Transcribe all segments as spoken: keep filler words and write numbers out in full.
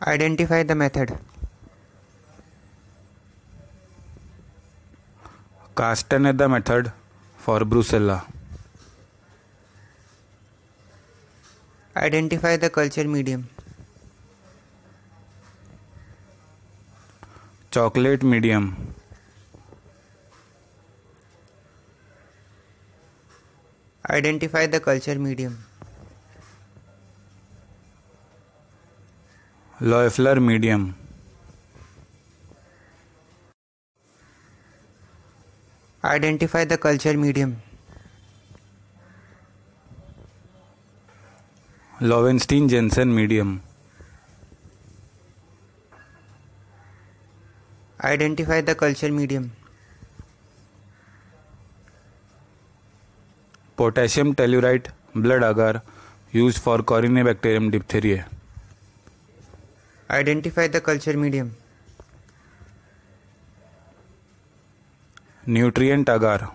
Identify the method. Castaneda method for Brucella. Identify the culture medium. Chocolate medium. Identify the culture medium. Loeffler medium. Identify the culture medium. Lowenstein-Jensen medium. Identify the culture medium. Potassium tellurite blood agar used for Corynebacterium diphtheriae. Identify the culture medium. Nutrient agar.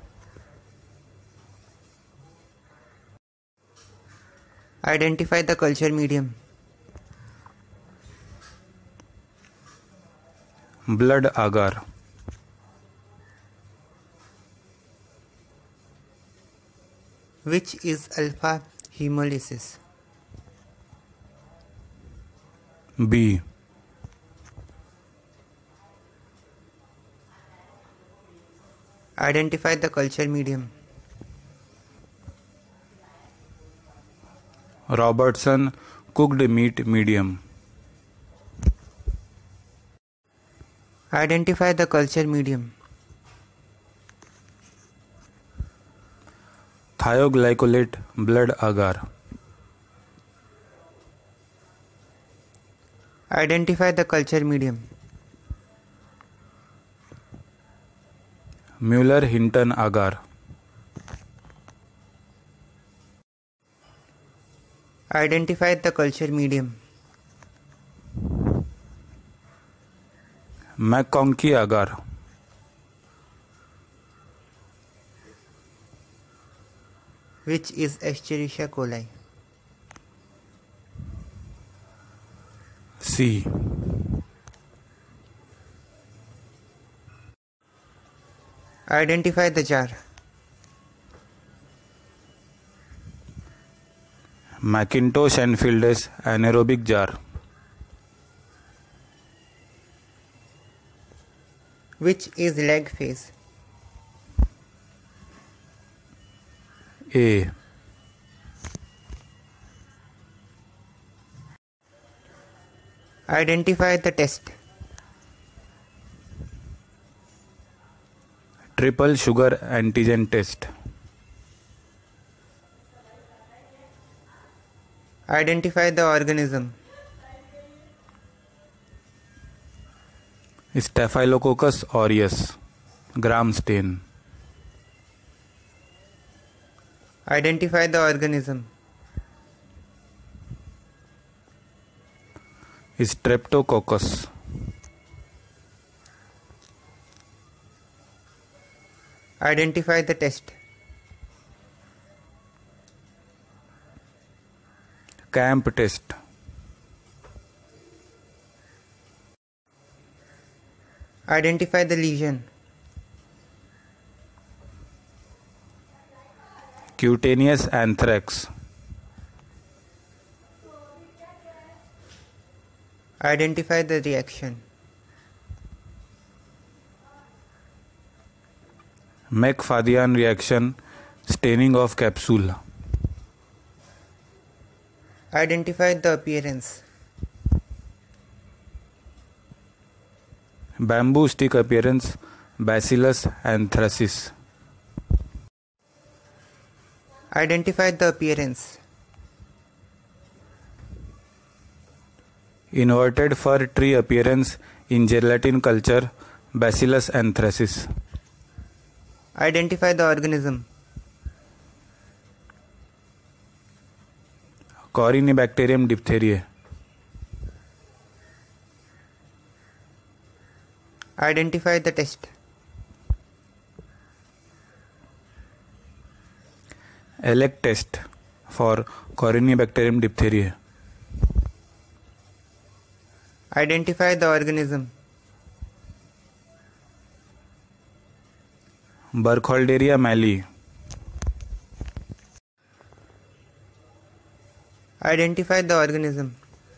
Identify the culture medium. Blood agar. Which is alpha hemolysis? B. Identify the culture medium. Robertson cooked meat medium. Identify the culture medium. Thioglycolate blood agar. Identify the culture medium. Mueller-Hinton agar. Identify the culture medium. McConkie agar. Which is Escherichia coli? C. Identify the jar. Macintosh Enfield's anaerobic jar. Which is leg phase? A. Identify the test. Triple sugar antigen test. Identify the organism. Staphylococcus aureus. Gram stain. Identify the organism. Streptococcus. Identify the test. Camp test. Identify the lesion. Cutaneous anthrax. Identify the reaction. Mc-Fadian reaction, staining of capsule. Identify the appearance. Bamboo stick appearance, Bacillus anthracis. Identify the appearance. Inverted fir tree appearance in gelatin culture, Bacillus anthracis. Identify the organism. Corynebacterium diphtheriae. Identify the test. Elect test for Corynebacterium diphtheriae. Identify the organism. Burkholderia mallee. Identify the organism.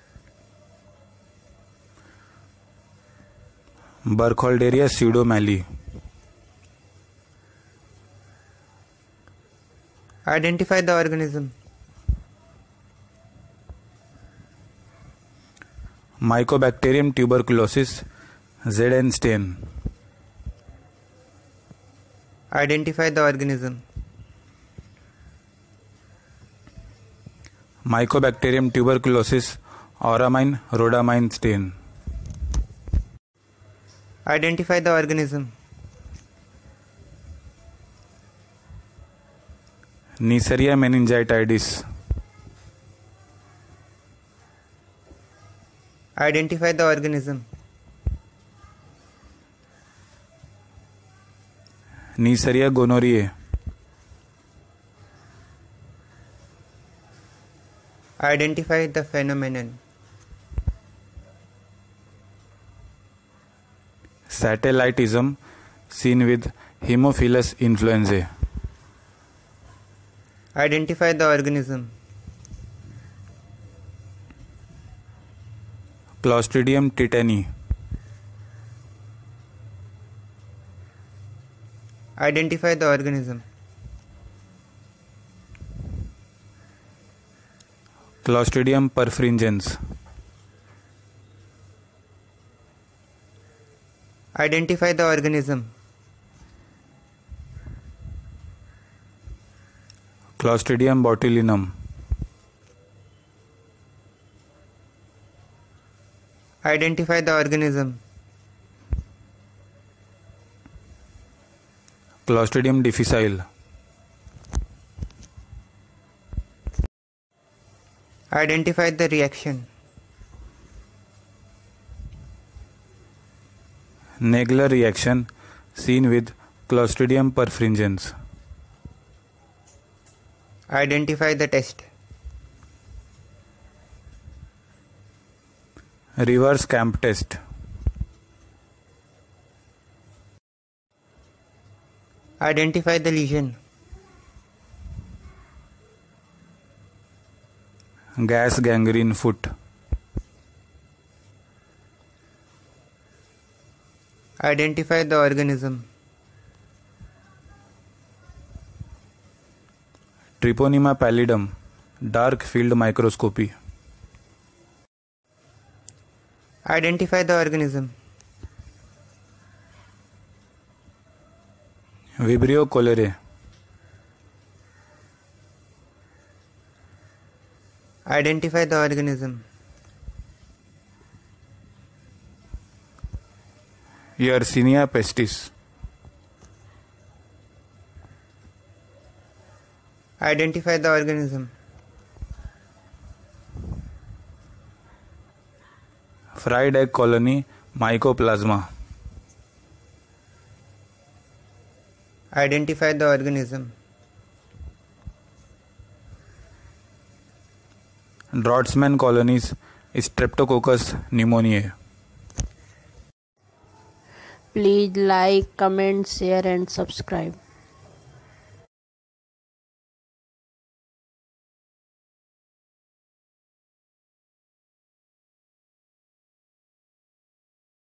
Burkholderia pseudomallee. Identify the organism. Mycobacterium tuberculosis Z N stain. Identify the organism. Mycobacterium tuberculosis auramine rhodamine stain. Identify the organism. Neisseria meningitidis. Identify the organism. Neisseria gonorrhoeae. Identify the phenomenon. Satellitism seen with Haemophilus influenzae. Identify the organism. Clostridium tetani. Identify the organism. Clostridium perfringens. Identify the organism. Clostridium botulinum. Identify the organism. Clostridium difficile. Identify the reaction. Naegler reaction seen with Clostridium perfringens. Identify the test. Reverse camp test. Identify the lesion. Gas gangrene foot. Identify the organism. Treponema pallidum, dark field microscopy. Identify the organism. Vibrio cholerae. Identify the organism. Yersinia pestis. Identify the organism. Fried egg colony mycoplasma. Identify the organism. Draughtsman colonies Streptococcus pneumoniae. Please like, comment, share and subscribe.